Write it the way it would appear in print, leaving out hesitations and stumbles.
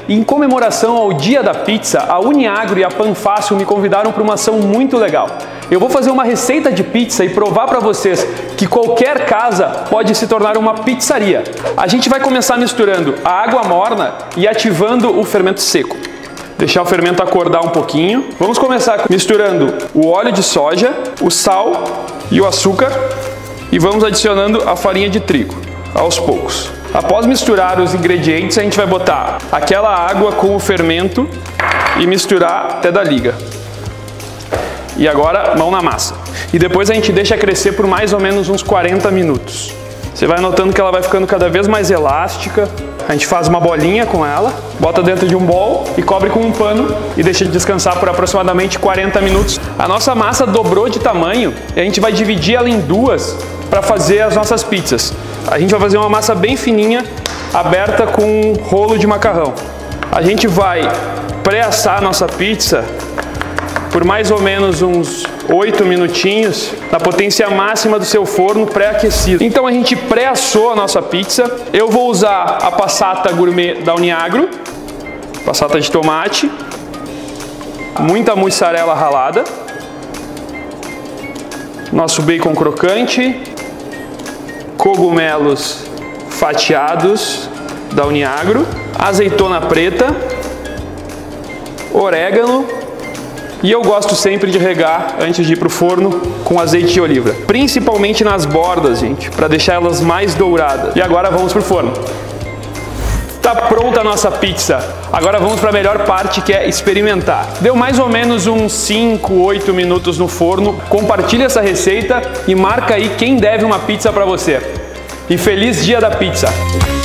E em comemoração ao Dia da Pizza, a Uniagro e a Panfácil me convidaram para uma ação muito legal. Eu vou fazer uma receita de pizza e provar para vocês que qualquer casa pode se tornar uma pizzaria. A gente vai começar misturando a água morna e ativando o fermento seco. Deixar o fermento acordar um pouquinho. Vamos começar misturando o óleo de soja, o sal e o açúcar e vamos adicionando a farinha de trigo aos poucos. Após misturar os ingredientes, a gente vai botar aquela água com o fermento e misturar até dar liga. E agora, mão na massa. E depois a gente deixa crescer por mais ou menos uns 40 minutos. Você vai notando que ela vai ficando cada vez mais elástica. A gente faz uma bolinha com ela, bota dentro de um bowl e cobre com um pano e deixa descansar por aproximadamente 40 minutos. A nossa massa dobrou de tamanho e a gente vai dividir ela em duas para fazer as nossas pizzas. A gente vai fazer uma massa bem fininha, aberta com um rolo de macarrão. A gente vai pré-assar a nossa pizza por mais ou menos uns 8 minutinhos na potência máxima do seu forno pré-aquecido. Então a gente pré-assou a nossa pizza. Eu vou usar a passata gourmet da Uniagro, passata de tomate, muita mussarela ralada, nosso bacon crocante, cogumelos fatiados da Uniagro, azeitona preta, orégano. E eu gosto sempre de regar antes de ir para o forno com azeite de oliva, principalmente nas bordas, gente, para deixar elas mais douradas. E agora vamos para o forno. Tá pronta a nossa pizza. Agora vamos para a melhor parte, que é experimentar. Deu mais ou menos uns 5, 8 minutos no forno. Compartilha essa receita e marca aí quem deve uma pizza para você. E feliz Dia da Pizza!